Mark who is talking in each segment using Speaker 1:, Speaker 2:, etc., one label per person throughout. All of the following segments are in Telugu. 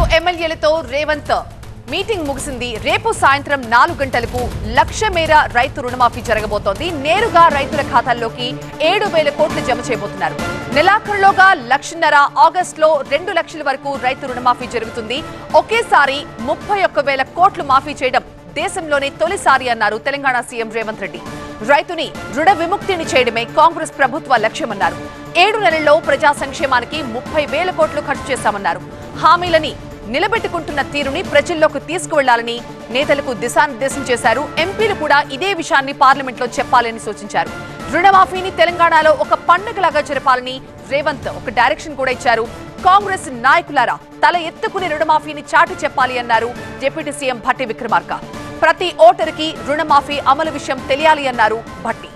Speaker 1: ఎమ్మెల్యేలతో రేవంత్ మీటింగ్ ముగిసింది. రేపు సాయంత్రం 4 గంటలకు లక్ష మేర రైతు రుణమాఫీ జరగబోతోంది. నేరుగా రైతుల ఖాతాల్లోకి 7,000 కోట్లు జమ చేయబోతున్నారు. నెలాఖరులోగా 1,50,000, ఆగస్టులో 2 లక్షల వరకు రైతు రుణమాఫీ జరుగుతుంది. ఒకేసారి 31,000 కోట్లు మాఫీ చేయడం దేశంలోనే తొలిసారి అన్నారు తెలంగాణ సీఎం రేవంత్ రెడ్డి. రైతుని రుణ విముక్తిని చేయడమే కాంగ్రెస్ ప్రభుత్వ లక్ష్యమన్నారు. 7 నెలల్లో ప్రజా సంక్షేమానికి 30,000 కోట్లు ఖర్చు చేశామన్నారు. హామీలని నిలబెట్టుకుంటున్న తీరుని ప్రజల్లోకి తీసుకువెళ్లాలని నేతలకు దిశానిర్దేశం చేశారు. ఎంపీలు కూడా ఇదే విషయాన్ని పార్లమెంట్లో చెప్పాలని సూచించారు. రుణమాఫీని తెలంగాణలో ఒక పండుగలాగా జరపాలని రేవంత్ ఒక డైరెక్షన్ కూడా ఇచ్చారు. కాంగ్రెస్ నాయకులారా, తల ఎత్తుకుని రుణమాఫీని చాటి చెప్పాలి అన్నారు డిప్యూటీ సీఎం భట్టి విక్రమార్క. ప్రతి ఓటరుకి రుణమాఫీ అమలు విషయం తెలియాలి అన్నారు భట్టి.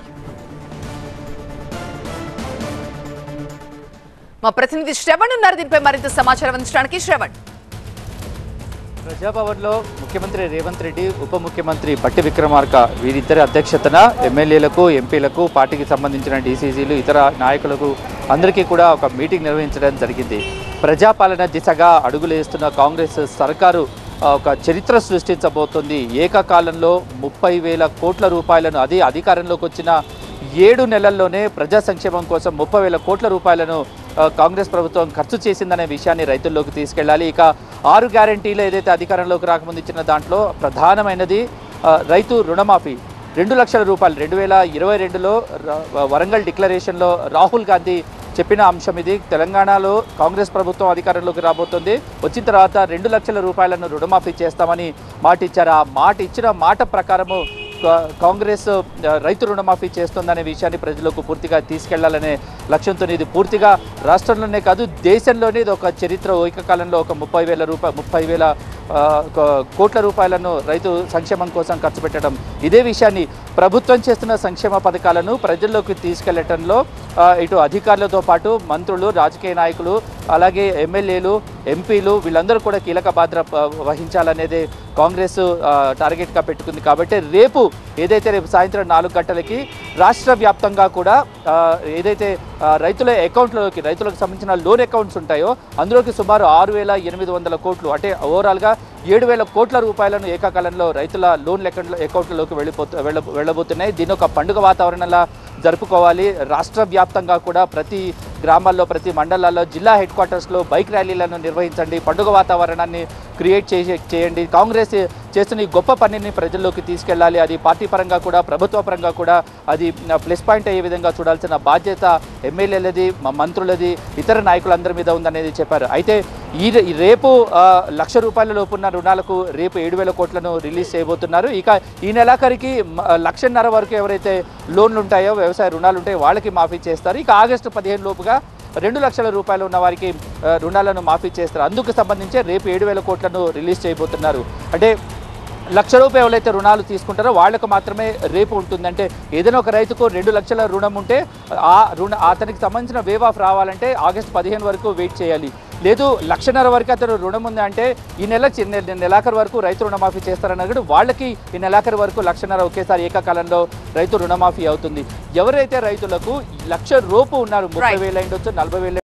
Speaker 1: మా ప్రతినిధి శ్రవణ్ ఉన్నారు, దీనిపై మరింత సమాచారం అందించడానికి. శ్రవణ్,
Speaker 2: ప్రజాభవన్లో ముఖ్యమంత్రి రేవంత్ రెడ్డి, ఉప ముఖ్యమంత్రి భట్టి విక్రమార్క వీరిద్దరి అధ్యక్షతన ఎమ్మెల్యేలకు, ఎంపీలకు, పార్టీకి సంబంధించిన డీసీసీలు, ఇతర నాయకులకు అందరికీ కూడా ఒక మీటింగ్ నిర్వహించడం జరిగింది. ప్రజాపాలన దిశగా అడుగులేస్తున్న కాంగ్రెస్ సర్కారు ఒక చరిత్ర సృష్టించబోతోంది. ఏకకాలంలో 30,000 కోట్ల రూపాయలను, అది అధికారంలోకి వచ్చిన 7 నెలల్లోనే ప్రజా సంక్షేమం కోసం 30,000 కోట్ల రూపాయలను కాంగ్రెస్ ప్రభుత్వం ఖర్చు చేసిందనే విషయాన్ని రైతుల్లోకి తీసుకెళ్లాలి. ఇక 6 గ్యారంటీలు ఏదైతే అధికారంలోకి రాకముందు ఇచ్చిన దాంట్లో ప్రధానమైనది రైతు రుణమాఫీ. 2 లక్షల రూపాయలు 2022లో వరంగల్ డిక్లరేషన్లో రాహుల్ గాంధీ చెప్పిన అంశం ఇది. తెలంగాణలో కాంగ్రెస్ ప్రభుత్వం అధికారంలోకి రాబోతోంది. వచ్చిన తర్వాత 2 లక్షల రూపాయలను రుణమాఫీ చేస్తామని మాట ఇచ్చారు. ఆ మాట ఇచ్చిన మాట ప్రకారము కాంగ్రెస్ రైతు రుణమాఫీ చేస్తుందనే విషయాన్ని ప్రజలకు పూర్తిగా తీసుకెళ్లాలనే లక్ష్యంతో ఇది పూర్తిగా రాష్ట్రంలోనే కాదు దేశంలోనే ఇది ఒక చరిత్ర. ఏకకాలంలో ఒక 30,000 కోట్ల రూపాయలను రైతు సంక్షేమం కోసం ఖర్చు పెట్టడం. ఇదే విషయాన్ని ప్రభుత్వం చేస్తున్న సంక్షేమ పథకాలను ప్రజల్లోకి తీసుకెళ్లటంలో ఇటు అధికారులతో పాటు మంత్రులు, రాజకీయ నాయకులు, అలాగే ఎమ్మెల్యేలు, ఎంపీలు వీళ్ళందరూ కూడా కీలక పాత్ర వహించాలనేది కాంగ్రెస్ టార్గెట్గా పెట్టుకుంది. కాబట్టి రేపు సాయంత్రం 4 గంటలకి రాష్ట్ర వ్యాప్తంగా కూడా ఏదైతే రైతుల అకౌంట్లలోకి, రైతులకు సంబంధించిన లోన్ అకౌంట్స్ ఉంటాయో అందులోకి సుమారు 6,800 కోట్లు, అంటే ఓవరాల్గా 7,000 కోట్ల రూపాయలను ఏకకాలంలో రైతుల లోన్ అకౌంట్లలోకి వెళ్ళబోతున్నాయి. దీని ఒక పండుగ వాతావరణంలా జరుపుకోవాలి. రాష్ట్ర వ్యాప్తంగా కూడా ప్రతి గ్రామాల్లో, ప్రతి మండలాల్లో, జిల్లా హెడ్ క్వార్టర్స్లో బైక్ ర్యాలీలను నిర్వహించండి, పండుగ వాతావరణాన్ని క్రియేట్ చేయండి. కాంగ్రెస్ చేస్తున్న ఈ గొప్ప పనిని ప్రజల్లోకి తీసుకెళ్లాలి. అది పార్టీ పరంగా కూడా, ప్రభుత్వ పరంగా కూడా అది ప్లస్ పాయింట్ అయ్యే విధంగా చూడాల్సిన బాధ్యత ఎమ్మెల్యేలది, మంత్రులది, ఇతర నాయకులందరి మీద ఉందనేది చెప్పారు. అయితే రేపు 1,00,000 రూపాయల లోపున్న రుణాలకు రేపు 7,000 కోట్లను రిలీజ్ చేయబోతున్నారు. ఇక ఈ నెలాఖరికి 1,50,000 వరకు ఎవరైతే లోన్లు ఉంటాయో, వ్యవసాయ రుణాలు ఉంటాయో వాళ్ళకి మాఫీ చేస్తారు. ఇక ఆగస్టు 15 లోపుగా 2 లక్షల రూపాయలు ఉన్న వారికి రుణాలను మాఫీ చేస్తారు. అందుకు సంబంధించి రేపు 7,000 కోట్లను రిలీజ్ చేయబోతున్నారు. అంటే 1,00,000 రూపాయలు ఎవరైతే రుణాలు తీసుకుంటారో వాళ్లకు మాత్రమే రేపు ఉంటుంది. అంటే ఏదైనా ఒక రైతుకు 2 లక్షల రుణం ఉంటే అతనికి సంబంధించిన వేవ్ ఆఫ్ రావాలంటే ఆగస్టు 15 వరకు వెయిట్ చేయాలి. లేదు 1,50,000 వరకు అతను రుణం ఉంది అంటే ఈ నెలాఖరు వరకు రైతు రుణమాఫీ చేస్తారన్నట్టు వాళ్ళకి ఈ నెలాఖరు వరకు 1,50,000 ఒకేసారి ఏకకాలంలో రైతు రుణమాఫీ అవుతుంది. ఎవరైతే రైతులకు 1,00,000 రూపు ఉన్నారు, 30,000 ఉండొచ్చు, 40,000